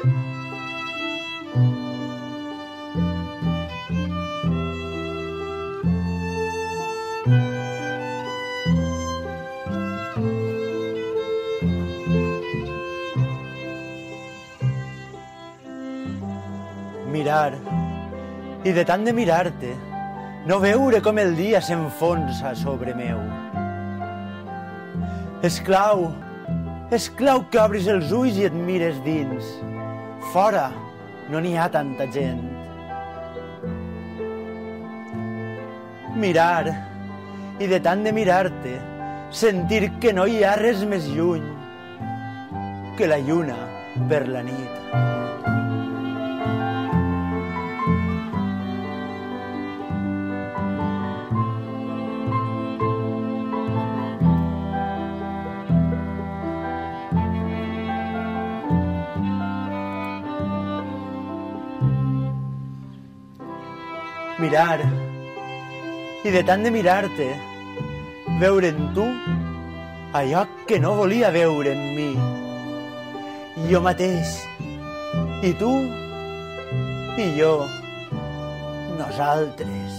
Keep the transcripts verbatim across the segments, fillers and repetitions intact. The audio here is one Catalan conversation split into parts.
Mirar, i de tant de mirar-te, no veure com el dia s'enfonsa sobre meu. Esclau, esclau que obris els ulls i et mires dins. Fora no n'hi ha tanta gent. Mirar, i de tant de mirar-te, sentir que no hi ha res més lluny que la lluna per la nit. Mirar, i de tant de mirar-te, veure en tu allò que no volia veure en mi. Jo mateix, i tu, i jo, nosaltres.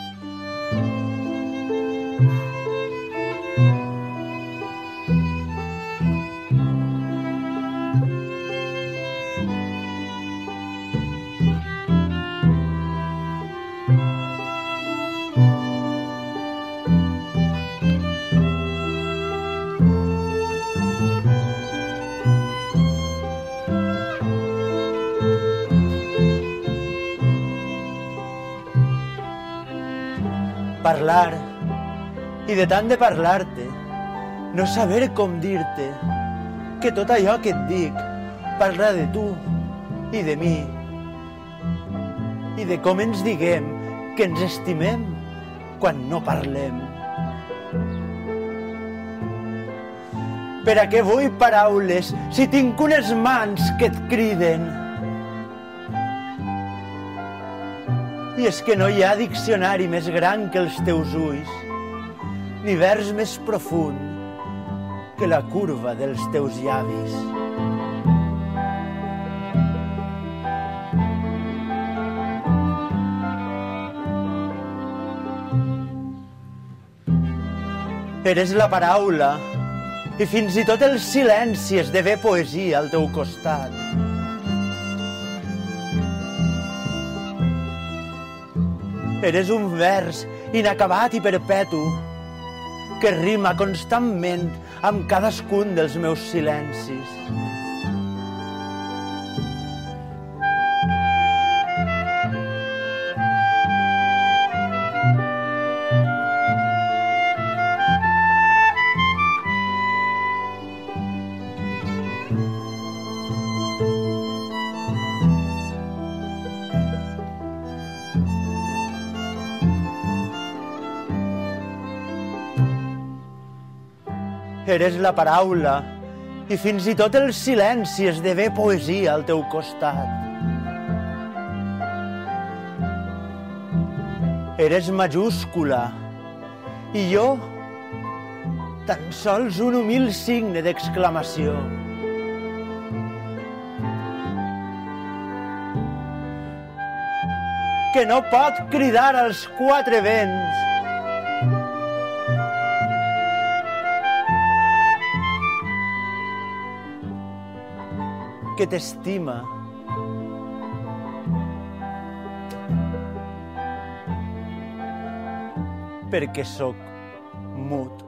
Parlar, i de tant de parlar-te, no saber com dir-te, que tot allò que et dic parla de tu i de mi, i de com ens diguem que ens estimem quan no parlem. Per a què vull paraules si tinc unes mans que et criden? I és que no hi ha diccionari més gran que els teus ulls, ni vers més profund que la curva dels teus llavis. Eres la paraula, i fins i tot el silenci esdevé poesia al teu costat. Eres un vers inacabat i perpetu que rima constantment amb cadascun dels meus silencis. Eres la paraula, i fins i tot el silenci esdevé poesia al teu costat. Eres majúscula, i jo tan sols un humil signe d'exclamació. Que no pot cridar als quatre vents. Que t'estima, perquè sóc mut.